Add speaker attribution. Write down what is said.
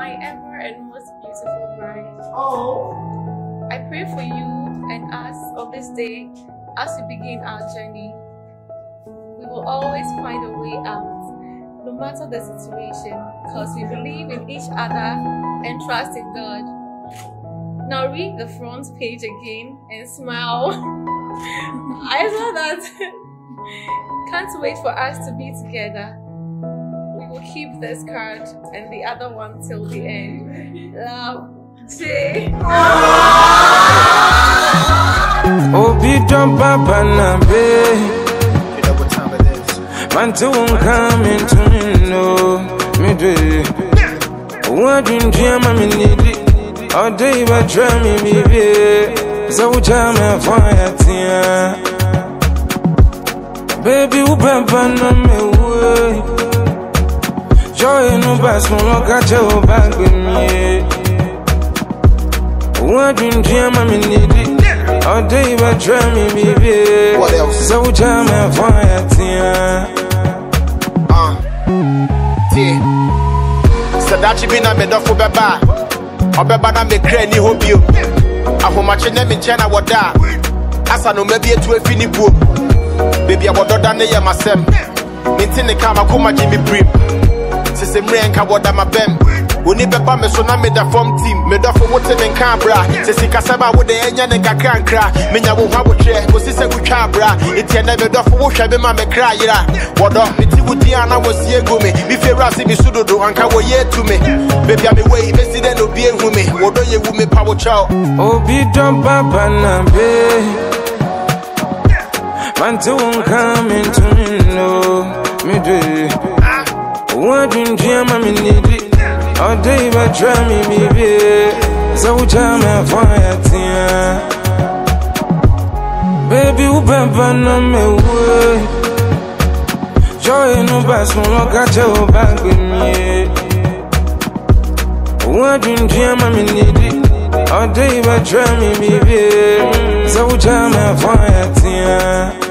Speaker 1: my ever and most beautiful bride.
Speaker 2: Oh.
Speaker 1: I pray for you and us on this day as we begin our journey. We will always find a way out, no matter the situation, because we believe in each other and trust in God. Now read the front page again and smile. I saw that. Can't wait for us to be together. We will keep this card and the other one till the end. Love, J.
Speaker 3: Obi don't papa na be.
Speaker 2: You know what time it is.
Speaker 3: Man to come into me no me do. What you dream me need it. All day but try me baby. So jam me fire tia. Baby u papa na me way. Joy no bas no catch your back with me. What you dream me need it. All day but try me baby.
Speaker 2: What else?
Speaker 3: So jam me fire tia.
Speaker 2: Sadachi bina me dofo beba. Obeba na me kra ni hobio. Ahomache na me chena woda. Asa no mabie tu afini buo. Baby abododa ne ye masem. Minti ne kama kuma Jimmy Brim. Sese mre enka woda mabem. Oni beba me so na me da form team. Me dofo wote ne nka bra. Sese kasaba wo de enya ne kakra nkra. Menya wo hwa wo tre. Ko sese ku twa bra. Etie na me dofo wo hwe be ma me kra yira. Wodo meti wudi ana wo sie go me. Bi fewra se bi sudodo anka wo ye to me. Baby me wey be si den obi ehu me. Wodo ye wu me pa wo chow.
Speaker 3: Obi don't papa na be. Man to come into me no me do. What you dream me need it. All day but try me baby. So jam me fire tia. Baby u papa na me way. Joy no bas no catch your back with me. What you dream me need it. All day but try me baby. So jam me fire tia.